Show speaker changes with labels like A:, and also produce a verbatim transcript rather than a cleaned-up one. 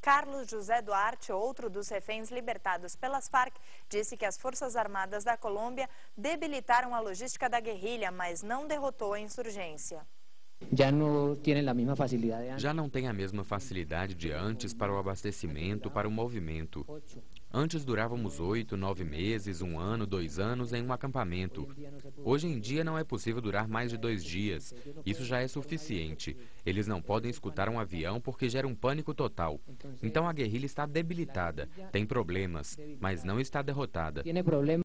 A: Carlos José Duarte, outro dos reféns libertados pelas Farc, disse que as Forças Armadas da Colômbia debilitaram a logística da guerrilha, mas não derrotou a insurgência.
B: Já não tem a mesma facilidade.
C: Já não tem a mesma facilidade de antes para o abastecimento, para o movimento. Antes durávamos oito, nove meses, um ano, dois anos em um acampamento. Hoje em dia não é possível durar mais de dois dias. Isso já é suficiente. Eles não podem escutar um avião porque gera um pânico total. Então a guerrilha está debilitada, tem problemas, mas não está derrotada.